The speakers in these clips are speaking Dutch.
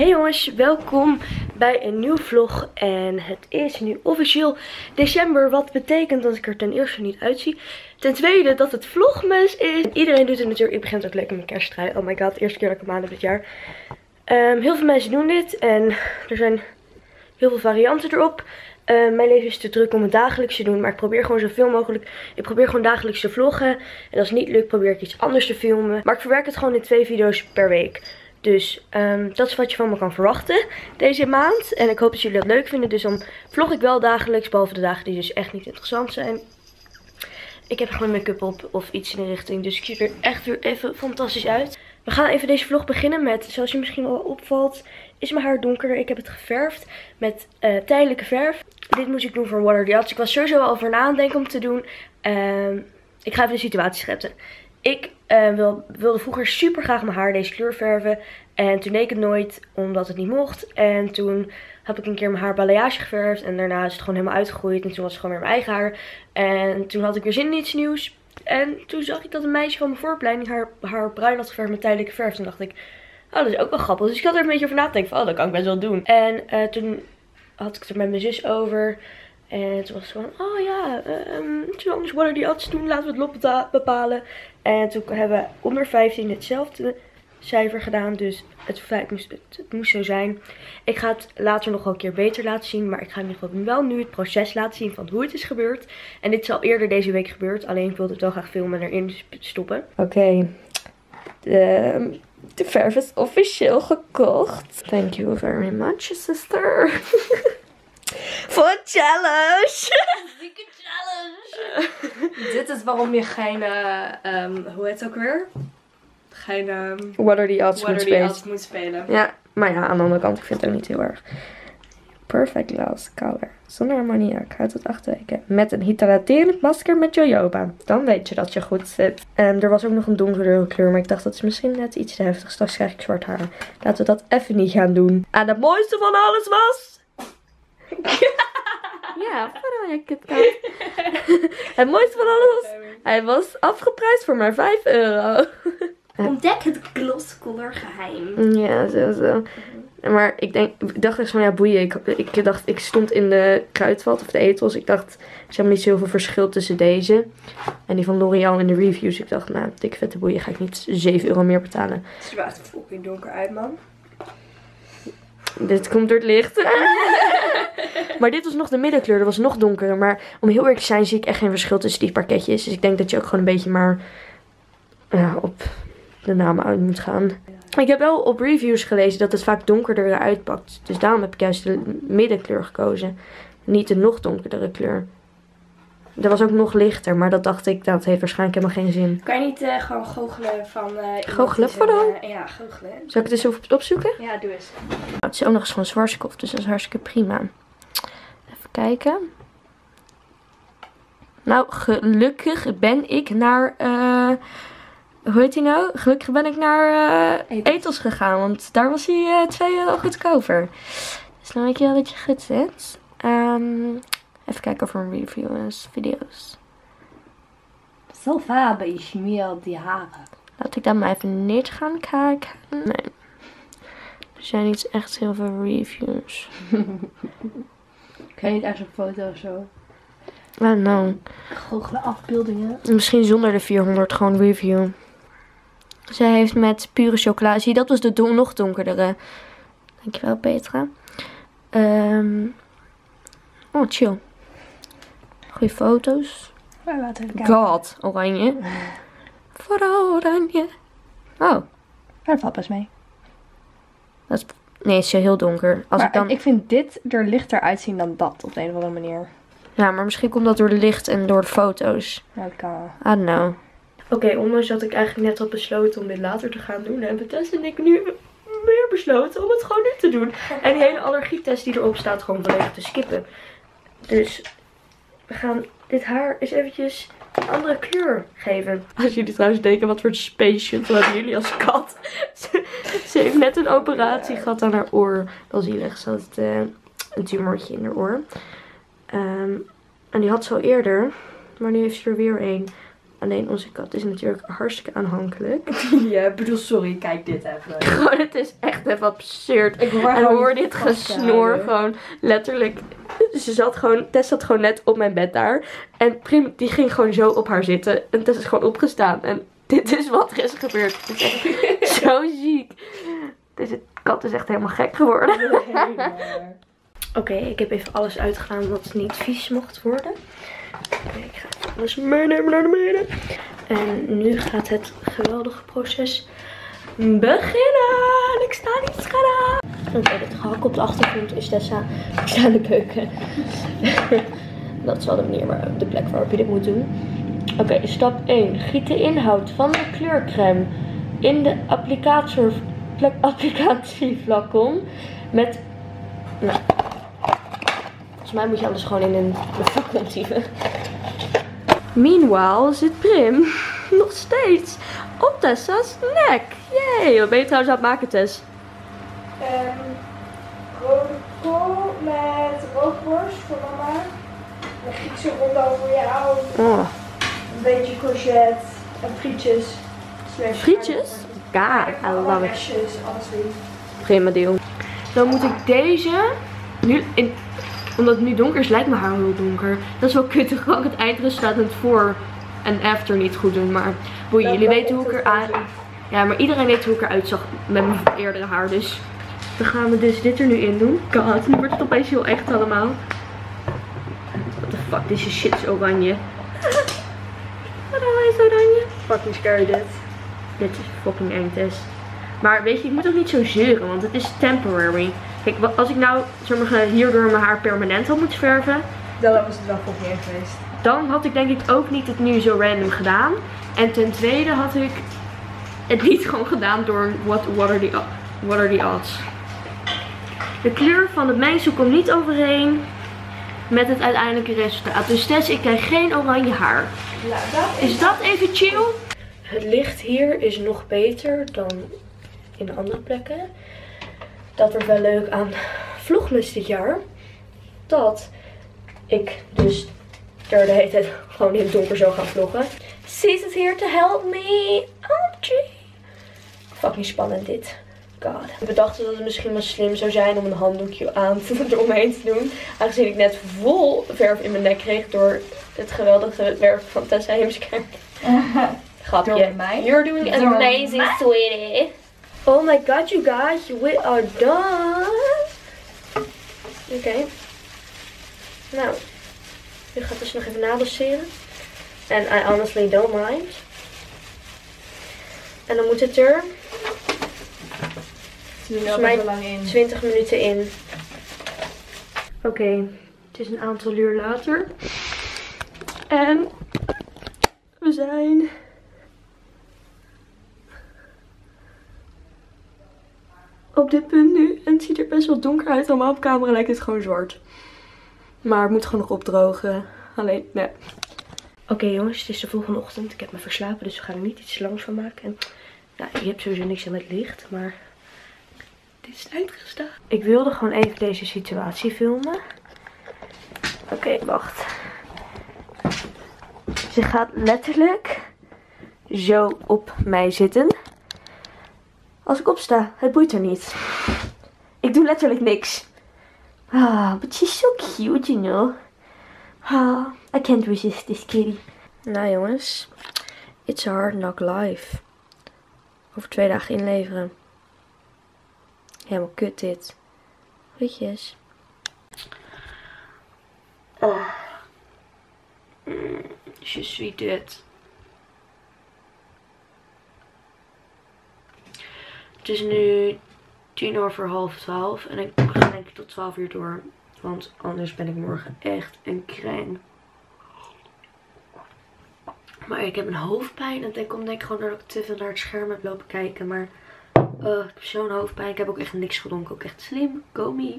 Hey jongens, welkom bij een nieuwe vlog en het is nu officieel december, wat betekent dat ik er ten eerste niet uitzie. Ten tweede dat het vlogmas is. Iedereen doet het natuurlijk, ik begin ook lekker met kersttrui. Oh my god, de eerste keer dat ik hem aan heb dit jaar. Heel veel mensen doen dit en er zijn heel veel varianten erop. Mijn leven is te druk om het dagelijks te doen, maar ik probeer gewoon zoveel mogelijk. Ik probeer gewoon dagelijks te vloggen en als het niet lukt probeer ik iets anders te filmen. Maar ik verwerk het gewoon in 2 video's per week. Dus dat is wat je van me kan verwachten deze maand. En ik hoop dat jullie dat leuk vinden. Dus dan vlog ik wel dagelijks. Behalve de dagen die dus echt niet interessant zijn. Ik heb gewoon make-up op of iets in de richting. Dus ik zie er echt weer even fantastisch uit. We gaan even deze vlog beginnen met, zoals je misschien wel opvalt, is mijn haar donkerder. Ik heb het geverfd met tijdelijke verf. Dit moest ik doen voor What Are The Odds. Ik was sowieso al over na aan het denken om te doen. Ik ga even de situatie schetsen. Ik wilde vroeger super graag mijn haar deze kleur verven. En toen deed ik het nooit, omdat het niet mocht. En toen heb ik een keer mijn haar balayage geverfd. En daarna is het gewoon helemaal uitgegroeid. En toen was het gewoon weer mijn eigen haar. En toen had ik weer zin in iets nieuws. En toen zag ik dat een meisje van mijn vooropleiding haar bruin had geverfd met tijdelijke verf. Toen dacht ik, oh, dat is ook wel grappig. Dus ik had er een beetje over nadenken van, oh, dat kan ik best wel doen. En toen had ik het er met mijn zus over. En toen was het gewoon, oh ja, zullen we anders What Are The Odds doen? Laten we het lot bepalen. En toen hebben we onder 15 hetzelfde cijfer gedaan. Dus het moest zo zijn. Ik ga het later nog wel een keer beter laten zien. Maar ik ga in ieder geval wel nu het proces laten zien van hoe het is gebeurd. En dit is al eerder deze week gebeurd. Alleen ik wilde het wel graag filmen en erin stoppen. Oké. De verf is officieel gekocht. Thank you very much, sister. Voor een challenge! Dikke challenge! Dit is waarom je geen, hoe heet het ook weer? Geen, What Are The Odds moet spelen. Ja, maar ja, aan de andere kant, ik vind het ook niet heel erg. Perfect Glass Color. Zonder ammoniak. Houdt tot 8 weken. Met een hydraterend masker met jojoba. Dan weet je dat je goed zit. Er was ook nog een donkerdere kleur, maar ik dacht dat is misschien net iets te heftig. Straks krijg ik zwart haar. Laten we dat even niet gaan doen. En het mooiste van alles was... Ja, vooral je KitKat. Het mooiste van alles was, hij was afgeprijsd voor maar €5. Ontdek het glosscolor geheim. Ja, zo. Maar ik dacht echt van, ja, boeien. Ik stond in de kruidvat of de etels. Ik dacht, er is helemaal niet zoveel verschil tussen deze en die van L'Oreal in de reviews. Ik dacht, nou, dikke vette boeien, ga ik niet €7 meer betalen. Het ziet er echt fucking donker uit, man. Dit komt door het licht. Maar dit was nog de middenkleur. Dat was nog donkerder. Maar om heel eerlijk te zijn zie ik echt geen verschil tussen die pakketjes. Dus ik denk dat je ook gewoon een beetje maar op de namen uit moet gaan. Ik heb wel op reviews gelezen dat het vaak donkerder eruit pakt. Dus daarom heb ik juist de middenkleur gekozen. Niet de nog donkerdere kleur. Dat was ook nog lichter. Maar dat dacht ik, dat heeft waarschijnlijk helemaal geen zin. Kan je niet gewoon goochelen van... goochelen vooral? Ja, goochelen. Zal ik het eens even opzoeken? Ja, doe eens. Het is ook nog eens van Schwarzkopf, dus dat is hartstikke prima. Even kijken. Nou, gelukkig ben ik naar... hoe heet hij nou? Gelukkig ben ik naar Etels gegaan, want daar was hij €2 goedkoper. Dus dan weet je wel dat je goed zit. Even kijken of er een review is. Video's. Zo vabe is meer die haren. Laat ik dan maar even niet gaan kijken. Nee. Er zijn niet echt heel veel reviews. Kan je niet echt een foto of zo? I know. Goochelen afbeeldingen. Misschien zonder de 400 gewoon review. Zij heeft met pure chocola. Zie je, dat was de nog donkerdere. Dankjewel, Petra. Oh, chill. Goeie foto's. Maar laten we even kijken. God, oranje. Vooral oranje. Oh. Daar valt best mee. Nee, het is heel donker. Ik vind dit er lichter uitzien dan dat op de een of andere manier. Ja, maar misschien komt dat door de licht en door de foto's. Ja, dat kan. I don't know. Oké, ondanks dat ik eigenlijk net had besloten om dit later te gaan doen, hebben Tess en ik nu weer besloten om het gewoon nu te doen. En die hele allergietest die erop staat gewoon volledig te skippen. Dus we gaan dit haar eens eventjes een andere kleur geven. Als jullie trouwens denken, wat voor space shuttle hebben jullie als kat? Ze heeft net een operatie gehad aan haar oor. Wel zielig, ze had een tumortje in haar oor. En die had ze al eerder, maar nu heeft ze er weer een. Alleen onze kat is natuurlijk hartstikke aanhankelijk. Ja, ik bedoel, sorry, kijk dit even. Gewoon, het is echt even absurd. En hoor dit gesnoer gewoon letterlijk. Tess zat gewoon net op mijn bed daar. En Prim die ging gewoon zo op haar zitten. En Tess is gewoon opgestaan. En dit is wat er is gebeurd. Het is echt zo ziek. Deze kat is echt helemaal gek geworden. Oké, ik heb even alles uitgedaan wat niet vies mocht worden. Oké, ik ga alles meenemen naar beneden. En nu gaat het geweldige proces beginnen. Ik sta niet gedaan. Oké, het gehak op de achtergrond is Tessa. Ik sta in de keuken. Dat is wel de manier waar de plek waarop je dit moet doen. Oké, stap 1. Giet de inhoud van de kleurcrème in de applicatieflacon met... Nou, volgens mij moet je alles gewoon in een flacon typen. Meanwhile zit Prim nog steeds op Tessa's nek. Yay! Wat ben je trouwens aan het maken, Tess? Rode kool met rookworst voor mama. Een Griekse rondal voor jou. Oh. Een beetje courgette en frietjes. Frietjes? God, I love it. Restjes, alles lief. Prima deal. Dan moet ik deze nu omdat het nu donker is, lijkt mijn haar heel donker. Dat is wel kuttig. Kan ik het eindresultaat en het voor en after niet goed doen. Maar boeien, jullie weten hoe ik eruit... Ja, maar iedereen weet hoe ik eruit zag met mijn eerdere haar. Dus dan gaan we dus dit er nu in doen. God, nu wordt het opeens heel echt allemaal. What the fuck, deze shit is oranje. Wat is oranje? Fucking scary dit. Dit is fucking eng, Tess. Maar weet je, ik moet ook niet zo zeuren, want het is temporary. Kijk, als ik nou hierdoor mijn haar permanent had moeten verven, Dan was het wel fucking eng geweest. dan had ik denk ik ook niet het nu zo random gedaan. En ten tweede had ik het niet gewoon gedaan door what are the odds. De kleur van het mengsel komt niet overeen met het uiteindelijke resultaat. Dus Tess, ik krijg geen oranje haar. Nou, dat Is dat even chill? Het licht hier is nog beter dan in de andere plekken. Dat wordt wel leuk aan Vlogmas dit jaar. Dat ik dus er de hele tijd gewoon in het donker zou gaan vloggen. She's is here to help me. OMG. Fucking spannend dit. God. We dachten dat het misschien wel slim zou zijn om een handdoekje aan eromheen te doen. Aangezien ik net vol verf in mijn nek kreeg door het geweldige werk van Tessa Heemskerk. Grapje. Door mij. You're doing amazing, sweetie. Oh my god, you guys, we are done. Oké. Nou, nu gaat dus nog even nadoseren. And I honestly don't mind. En dan moet het er volgens mij 20 minuten in. Oké, het is een aantal uur later. En we zijn op dit punt nu. En het ziet er best wel donker uit. Allemaal op camera lijkt het gewoon zwart. Maar het moet gewoon nog opdrogen. Alleen, nee. Oké jongens, het is de volgende ochtend. Ik heb me verslapen, dus we gaan er niet iets langs van maken. En, nou, je hebt sowieso niks aan het licht, maar dit is uitgestaan. Ik wilde gewoon even deze situatie filmen. Oké, wacht. Ze gaat letterlijk zo op mij zitten. Als ik opsta, het boeit er niet. Ik doe letterlijk niks. Ah, but she's so cute, you know. Ah, I can't resist this kitty. Nou jongens, it's a hard knock life. Over 2 dagen inleveren. Helemaal kut dit. Goedjes. Je suis dead. Het is nu 11:10 en ik ga denk ik tot 12 uur door. Want anders ben ik morgen echt een kreng. Maar ik heb een hoofdpijn. En dat komt denk ik gewoon doordat ik te veel naar het scherm heb lopen kijken. Maar ik heb zo'n hoofdpijn. Ik heb ook echt niks gedronken. Ook echt slim. Go me.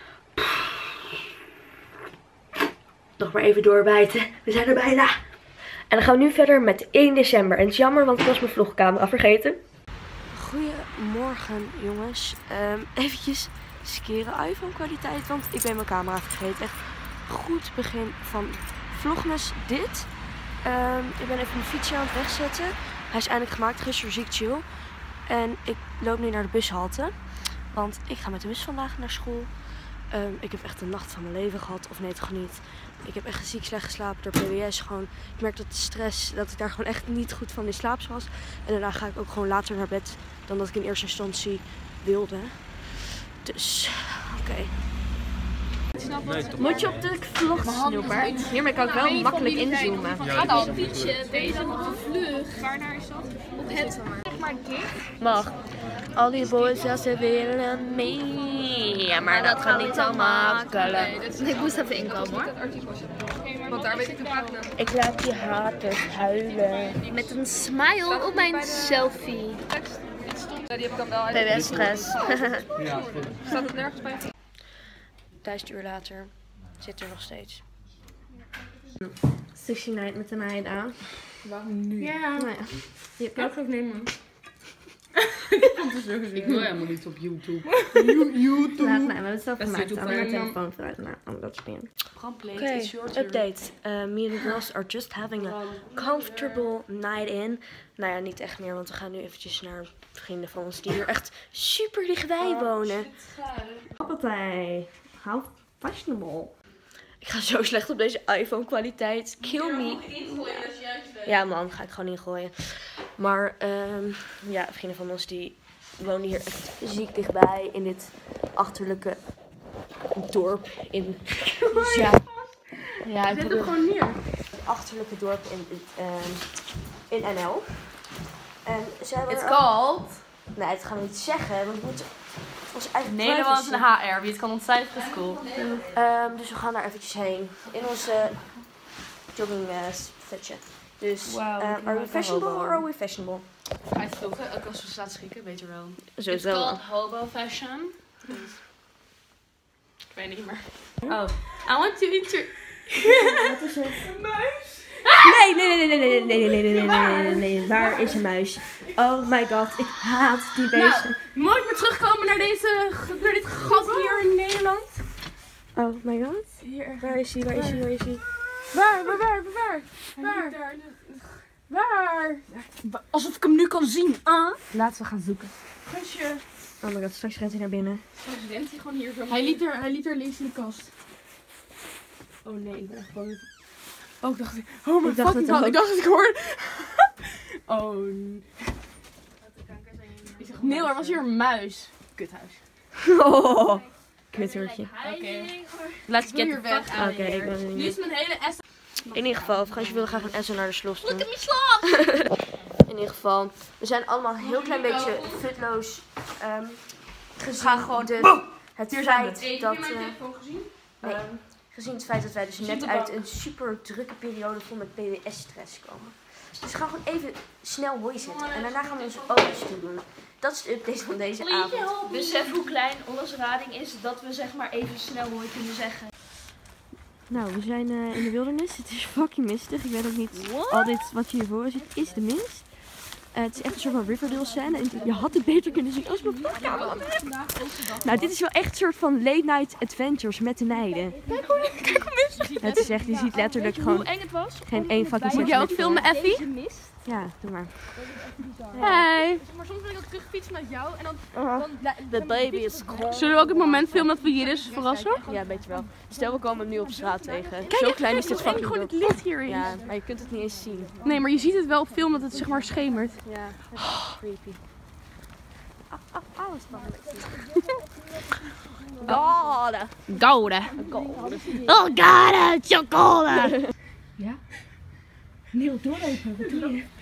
Nog maar even doorbijten. We zijn er bijna. En dan gaan we nu verder met 1 december. En het is jammer, want ik was mijn vlogcamera vergeten. Goedemorgen jongens. Eventjes skeren iPhone kwaliteit, want ik ben mijn camera vergeten. Echt goed begin van Vlogmas dit. Ik ben even mijn fietsje aan het wegzetten. Hij is eindelijk gemaakt, gisteren ziek chill. En ik loop nu naar de bushalte. Want ik ga met de bus vandaag naar school. Ik heb echt de nacht van mijn leven gehad. Of nee, toch niet. Ik heb echt ziek slecht geslapen door PWS. Gewoon, ik merk dat de stress, dat ik daar gewoon echt niet goed van in slaap was. En daarna ga ik ook gewoon later naar bed dan dat ik in eerste instantie wilde. Dus, oké. Moet je op de vlog snoepen? Hiermee kan ik wel makkelijk inzoomen. Ga dan. Fietsje bezig op de vlucht. Waarnaar is dat? Op het, zeg maar, dicht. Mag. Al die boys ze willen mee. Ja, maar dat gaat niet zo makkelijk. Ik moest even inkomen hoor. Want daar weet ik de pagina. Ik laat je haters huilen. Met een smile op mijn selfie. Die heb ik dan wel uit. PWS-stress. Staat het nergens bij? 1000 uur later zit er nog steeds. 69 met de meiden aan. Waarom nu? Ja. Nou ja. Je kan het ook nemen. Ik wil helemaal niet op YouTube. Laat mij, we hebben het zelf gemaakt. YouTube. Al mijn telefoon vooruit. Nou, dat soort dingen. Brandpleet, Oké, it's your turn. update. Me and the girls are just having a comfortable night in. Nou ja, niet echt meer, want we gaan nu eventjes naar vrienden van ons die hier echt super dichtbij wonen. Appeltij. How fashionable. Ik ga zo slecht op deze iPhone kwaliteit. Kill me. Ja man, ga ik gewoon ingooien. Maar ja, vrienden van ons die wonen hier echt ziek dichtbij in dit achterlijke dorp in... Ja, ik Zet bedoel, hem gewoon neer. het achterlijke dorp in NL. En ze hebben... It's called Nee, dat gaan we niet zeggen, want we moeten onze eigen Nederlands en privacy. HR. Wie het kan ontcijferen is cool. Dus we gaan daar eventjes heen. In onze jogging setje. Dus, Wow, are we fashionable or are we fashionable? Hij is ook als we staan schrikken, weet je wel. It's Sowieso. called hobo fashion. Ik weet niet meer. Oh, I want to Wat is er? Een muis? Nee. Waar is een muis? Oh my god, ik haat die beesten. nooit meer terugkomen naar dit gat hier in Nederland. Oh my god. Hier. Waar is hij? Waar? Alsof ik hem nu kan zien. Laten we gaan zoeken. Gusje. Oh my god, straks rent hij naar binnen. Rent hij gewoon hier zo. Hij liet er links in de kast. Oh nee, ik ben echt bang. Oh, ik dacht, oh mijn Ik dacht fucking het god, ook. ik dacht dat ik hoorde. Oh. Ik zeg, nee, er was hier een muis. Kuthuis. Oh, kuthurkje. Oké. Let's get hier weg. Oké, ik ben er Nu niet. is mijn hele S. In ieder geval, Fransje wilde graag een Essen naar de Slof doen. Look at me slap! In ieder geval, we zijn allemaal een heel klein beetje futloos. Gezien Ga gewoon- het Hier zijn feit we. dat... telefoon gezien? nee, gezien het feit dat wij dus Zit net op uit bank. een super drukke periode vol met PWS-stress komen. Dus we gaan gewoon even snel hooi zetten. En daarna gaan we onze oogjes doen. Dat is de update van deze avond. Besef hoe klein onze rading is dat we zeg maar even snel mooi kunnen zeggen. Nou, we zijn in de wildernis. Het is fucking mistig. Ik weet ook niet, al dit wat je hiervoor ziet is de mist. Het is echt een soort van Riverdale scène. En je had het beter kunnen zien als mijn vlogcamera. Nou, dit is wel echt een soort van late night adventures met de meiden. Kijk hoe mistig het is echt, je ziet letterlijk gewoon eng het was? geen één fucking Moet jij ook centimeter filmen, Effie? mist. Ja, doe maar. Hey. Maar soms ben ik ook terugfietsen met jou en dan... The baby is cold. Zullen we ook het moment filmen dat we hier is verrassen? Ja, weet je wel. Stel, we komen hem nu op straat tegen. Zo klein is dit fucking Gewoon het dorp. licht hierin. Ja, maar je kunt het niet eens zien. Nee, maar je ziet het wel op film dat het zeg maar schemert. Ja, het is creepy. Alles Gouda. Gouda. Oh, Gouda, chocolade. Neil, doorlopen. Wat doe je?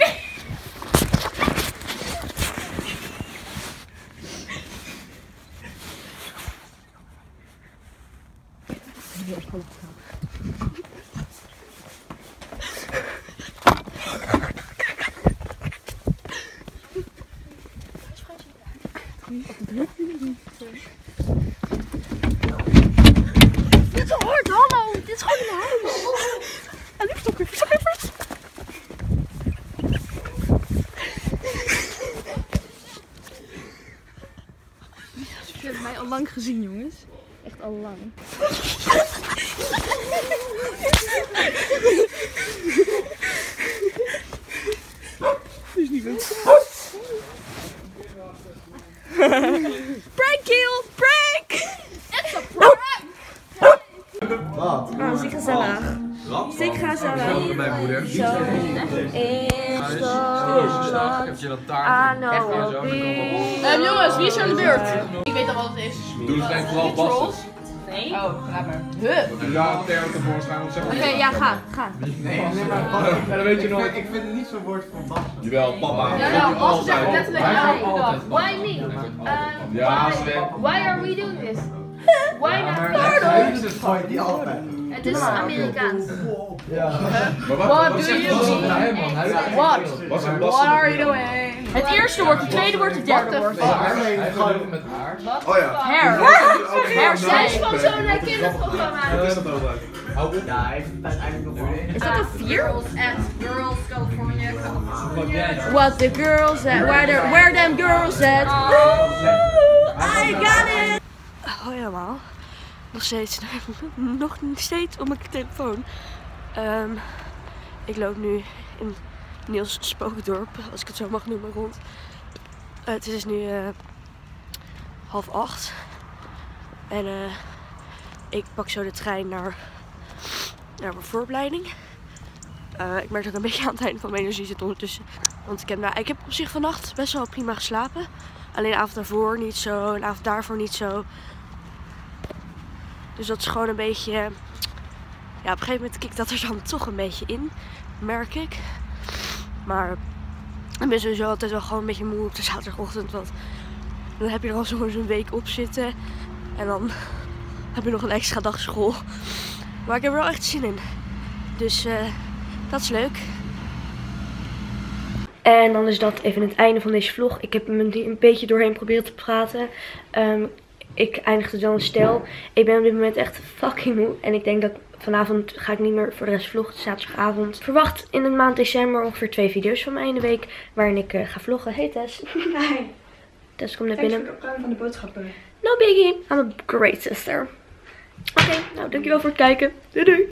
Dit is hard, hallo! Dit is gewoon een huis! En nu stok even. Je hebt mij al lang gezien, jongens. Echt al lang. Is niet goed. Prank kill! Prank! Wat? Oh, ziek gezellig. Ziek gezellig. Mijn moeder. Zo. Heb je dat taart? Jongens, wie is er aan de beurt? Ik weet al wat het is. Doe het denk vooral Bassen. Nee. Oh, laat maar. En ja, Theo tevoorschijn of zo. Oké, ja, ga. Ja, dat weet je nooit. Ik vind het niet zo'n woord van Bassen. Jawel, papa. Ja, Dat Bas zegt altijd. letterlijk Hij ja. altijd. Why me? Ja, Sven. Why are we doing this? Why not? Jezus, gooi die altijd. Het is Amerikaans. Maar What wat do zegt you Bas mean? dan naar hem, man? What? Wat zegt What Bas dan? are you doing? Het eerste woord, het tweede woord, het derde woord. Hij gooit met haar. Oh ja. Hair. Zij is van zo'n kinderprogramma. Wat is dat over? Hou op. Ja, hij heeft het uiteindelijk nog wel. Is dat een 4? Girls California. What the girls at? Where them girls at? I got it! Hoi allemaal. Nog steeds op mijn telefoon. Ik loop nu in Niels Spookdorp, als ik het zo mag noemen, rond. Het is nu 7:30. En ik pak zo de trein naar mijn vooropleiding. Ik merk dat ik een beetje aan het einde van mijn energie zit ondertussen. Want ik heb op zich vannacht best wel prima geslapen. Alleen de avond daarvoor niet zo en de avond daarvoor niet zo. Dus dat is gewoon een beetje... Ja, op een gegeven moment kikt dat er dan toch een beetje in, merk ik. Maar ik ben sowieso altijd wel gewoon een beetje moe op de zaterdagochtend. Want dan heb je er al zo'n week op zitten. En dan heb je nog een extra dag school. Maar ik heb er wel echt zin in. Dus dat is leuk. En dan is dat even het einde van deze vlog. Ik heb hem een beetje doorheen proberen te praten. Ik eindigde wel in stijl. Ik ben op dit moment echt fucking moe. En ik denk dat vanavond ga ik niet meer voor de rest vloggen. Zaterdagavond. Verwacht in de maand december ongeveer 2 video's van mij in de week. Waarin ik ga vloggen. Hey Tess. Hi. Tess komt net Thanks binnen. voor de opruim van de boodschappen. No biggie. I'm a great sister. Oké, nou dankjewel voor het kijken. Doei doei.